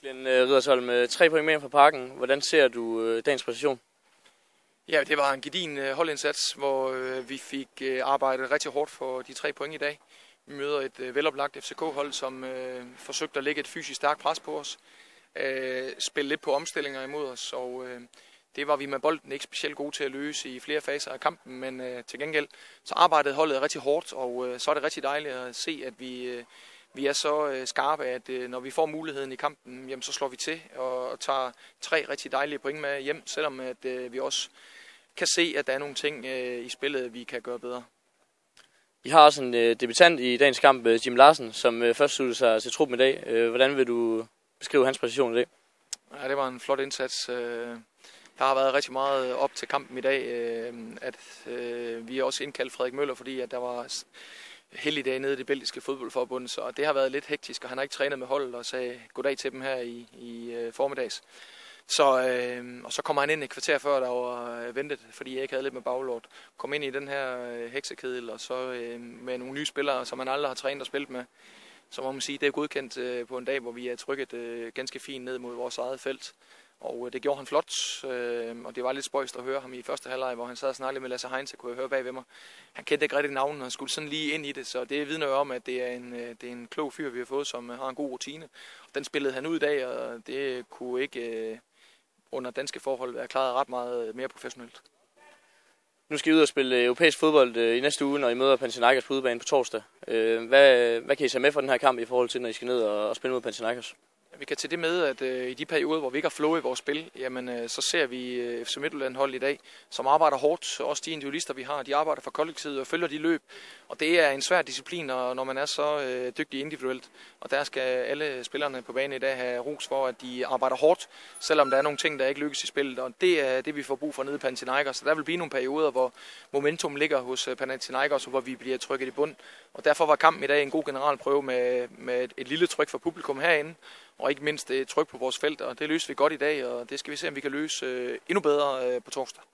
Riddersholm med 3 point mere fra Parken. Hvordan ser du dagens præstation? Ja, det var en gedigen holdindsats, hvor vi fik arbejdet rigtig hårdt for de 3 point i dag. Vi møder et veloplagt FCK-hold, som forsøgte at lægge et fysisk stærkt pres på os. Spille lidt på omstillinger imod os, og det var vi med bolden ikke specielt gode til at løse i flere faser af kampen, men til gengæld så arbejdede holdet rigtig hårdt, og så er det rigtig dejligt at se, at vi er så skarpe, at når vi får muligheden i kampen, jamen, så slår vi til og tager 3 rigtig dejlige point med hjem, selvom at vi også kan se, at der er nogle ting i spillet, vi kan gøre bedre. I har også en debutant i dagens kamp, Jim Larsen, som først sluttede sig til truppen i dag. Hvordan vil du beskrive hans præstation i dag? Ja, det var en flot indsats. Der har været rigtig meget op til kampen i dag, at vi har også indkaldt Frederik Møller, fordi at der var helligdag nede i det belgiske fodboldforbund, så det har været lidt hektisk, og han har ikke trænet med holdet og sagde goddag til dem her i formiddags. Og så kommer han ind et kvarter før, der var ventet, fordi jeg ikke havde lidt med baglort. Kom ind i den her heksekedel, og så med nogle nye spillere, som man aldrig har trænet og spillet med. Så må man sige, det er godkendt på en dag, hvor vi er trykket ganske fint ned mod vores eget felt. Og det gjorde han flot, og det var lidt spøjst at høre ham i første halvleg, hvor han sad og snakkede med Lasse Heinz, så kunne jeg høre bag ved mig. Han kendte ikke rigtig navnet, og han skulle sådan lige ind i det, så det vidner jo om, at det er en klog fyr, vi har fået, som har en god rutine. Den spillede han ud i dag, og det kunne ikke under danske forhold være klaret ret meget mere professionelt. Nu skal I ud og spille europæisk fodbold i næste uge, når I møder Panathinaikos på udebane på torsdag. Hvad kan I tage med for den her kamp i forhold til, når I skal ned og spille mod Panathinaikos? Vi kan til det med, at i de perioder, hvor vi ikke har flow i vores spil, jamen, så ser vi FC Midtjylland hold i dag, som arbejder hårdt. Også de individualister, vi har, de arbejder for kollektivet og følger de løb. Og det er en svær disciplin, når man er så dygtig individuelt. Og der skal alle spillerne på banen i dag have ros for, at de arbejder hårdt, selvom der er nogle ting, der ikke lykkes i spillet. Og det er det, vi får brug for nede i Panathinaikos. Så der vil blive nogle perioder, hvor momentum ligger hos Panathinaikos, og hvor vi bliver trykket i bund. Og derfor var kampen i dag en god generalprøve med et lille tryk for publikum herinde. Og ikke mindst et tryk på vores felt, og det løser vi godt i dag, og det skal vi se, om vi kan løse endnu bedre på torsdag.